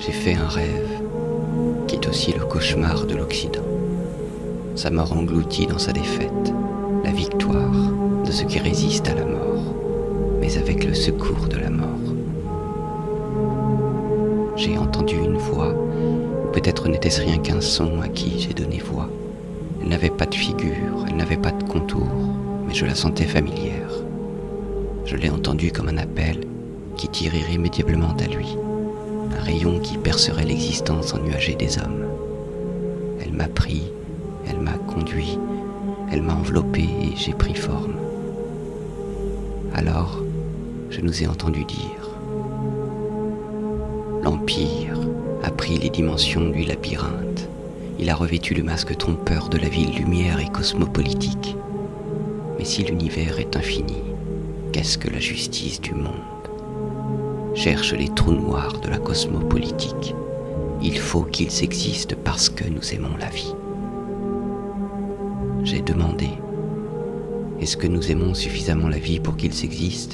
s'est fait un rêve, qui est aussi le cauchemar de l'Occident. Sa mort engloutie dans sa défaite, la victoire de ceux qui résistent à la mort, mais avec le secours de la mort. J'ai entendu une voix, ou peut-être n'était-ce rien qu'un son à qui j'ai donné voix. Elle n'avait pas de figure, elle n'avait pas de contour, mais je la sentais familière. Je l'ai entendue comme un appel qui tire irrémédiablement à lui, un rayon qui percerait l'existence ennuagée des hommes. Elle m'a pris, elle m'a conduit, elle m'a enveloppé et j'ai pris forme. Alors, je nous ai entendu dire: l'Empire a pris les dimensions du labyrinthe. Il a revêtu le masque trompeur de la ville lumière et cosmopolitique. Mais si l'univers est infini, qu'est-ce que la justice du monde? Cherche les trous noirs de la cosmopolitique. Il faut qu'ils existent parce que nous aimons la vie. J'ai demandé: est-ce que nous aimons suffisamment la vie pour qu'ils existent?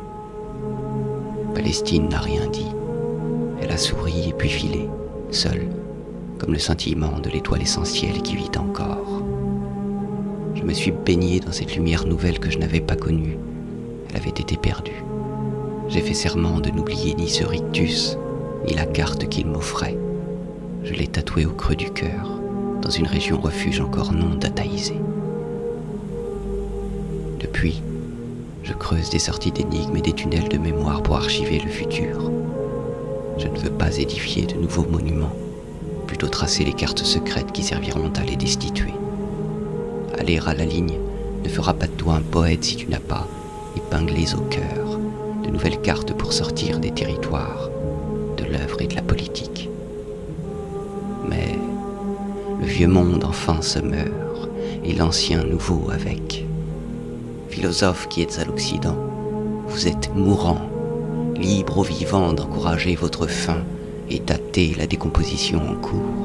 Palestine n'a rien dit. Elle a souri et puis filé, seule, comme le scintillement de l'étoile essentielle qui vit encore. Je me suis baigné dans cette lumière nouvelle que je n'avais pas connue. Elle avait été perdue. J'ai fait serment de n'oublier ni ce rictus, ni la carte qu'il m'offrait. Je l'ai tatoué au creux du cœur, dans une région refuge encore non dataïsée. Depuis, je creuse des sorties d'énigmes et des tunnels de mémoire pour archiver le futur. Je ne veux pas édifier de nouveaux monuments, plutôt tracer les cartes secrètes qui serviront à les destituer. Aller à la ligne ne fera pas de toi un poète si tu n'as pas, épinglés au cœur, de nouvelles cartes pour sortir des territoires, de l'œuvre et de la politique. Mais le vieux monde enfin se meurt, et l'ancien nouveau avec. Philosophes qui êtes à l'Occident, vous êtes mourants, libres aux vivants d'encourager votre fin et tâter la décomposition en cours.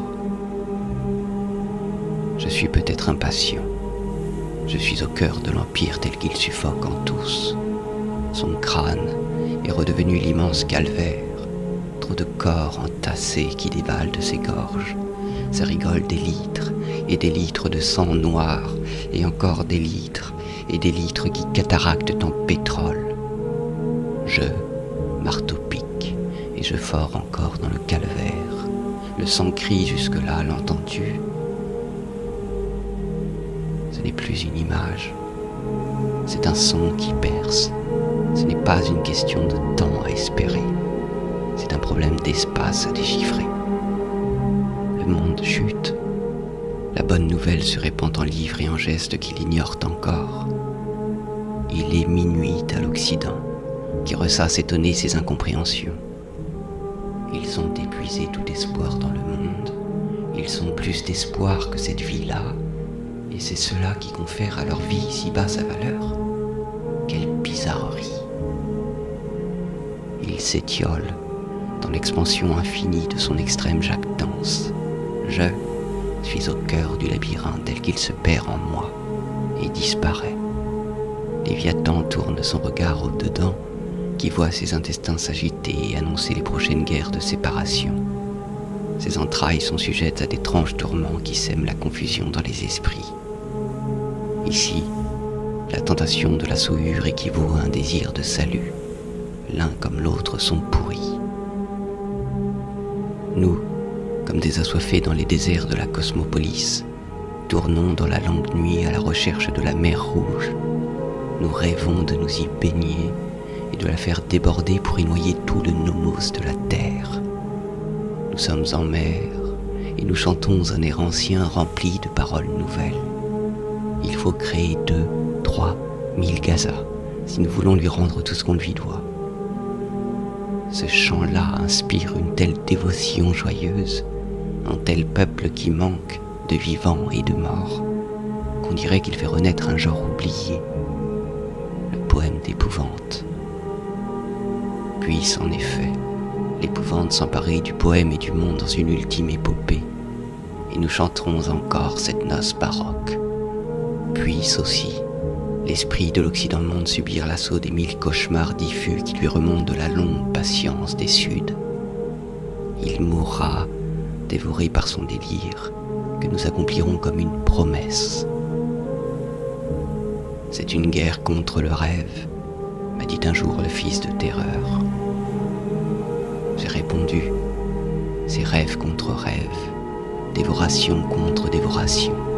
Je suis peut-être impatient. Je suis au cœur de l'Empire tel qu'il suffoque en tous. Son crâne est redevenu l'immense calvaire, trop de corps entassés qui dévalent de ses gorges. Ça rigole des litres et des litres de sang noir, et encore des litres et des litres qui cataractent en pétrole. Je, marteau-pique, et je fore encore dans le calvaire. Le sang crie jusque-là, l'entends-tu? Ce n'est plus une image, c'est un son qui perce. Ce n'est pas une question de temps à espérer, c'est un problème d'espace à déchiffrer. Le monde chute, la bonne nouvelle se répand en livres et en gestes qu'il ignore encore. Il est minuit à l'Occident, qui ressasse étonné ses incompréhensions. Ils ont épuisé tout espoir dans le monde, ils ont plus d'espoir que cette vie-là, et c'est cela qui confère à leur vie ici-bas sa valeur. Quelle bizarrerie! Il s'étiole dans l'expansion infinie de son extrême jactance. Je suis au cœur du labyrinthe tel qu'il se perd en moi et disparaît. Léviathan tourne son regard au-dedans, qui voit ses intestins s'agiter et annoncer les prochaines guerres de séparation. Ses entrailles sont sujettes à d'étranges tourments qui sèment la confusion dans les esprits. Ici, la tentation de la souillure équivaut à un désir de salut. L'un comme l'autre sont pourris. Nous, comme des assoiffés dans les déserts de la cosmopolis, tournons dans la longue nuit à la recherche de la mer Rouge. Nous rêvons de nous y baigner et de la faire déborder pour y noyer tout le nomos de la terre. Nous sommes en mer et nous chantons un air ancien rempli de paroles nouvelles. Il faut créer 2, 3 000 Gaza si nous voulons lui rendre tout ce qu'on lui doit. Ce chant-là inspire une telle dévotion joyeuse, un tel peuple qui manque de vivants et de morts, qu'on dirait qu'il fait renaître un genre oublié, le poème d'épouvante. Puisse en effet l'épouvante s'emparer du poème et du monde dans une ultime épopée, et nous chanterons encore cette noce baroque. Puisse aussi l'esprit de l'Occident monde subir l'assaut des 1000 cauchemars diffus qui lui remontent de la longue patience des Suds. Il mourra, dévoré par son délire, que nous accomplirons comme une promesse. C'est une guerre contre le rêve, m'a dit un jour le fils de terreur. J'ai répondu, c'est rêve contre rêve, dévoration contre dévoration.